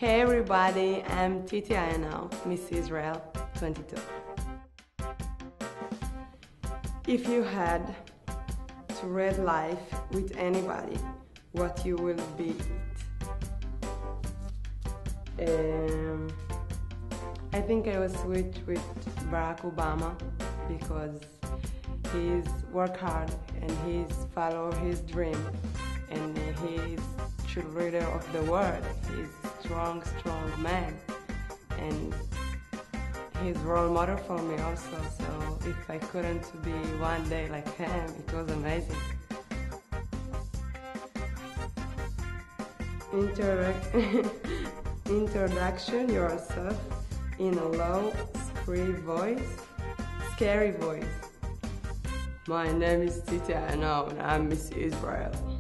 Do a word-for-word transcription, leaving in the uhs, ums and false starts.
Hey everybody, I'm Titi Ayanaw, Miss Israel twenty-two. If you had to read life with anybody, what you will be it? Um, I think I will switch with Barack Obama because he's work hard and he's follow his dream and he's true leader of the world. He's a strong, strong man and he's role model for me also. So if I couldn't be one day like him, it was amazing. Inter- Introduction yourself in a low, scary voice. Scary voice. My name is Titi Ayanaw and I'm Miss Israel.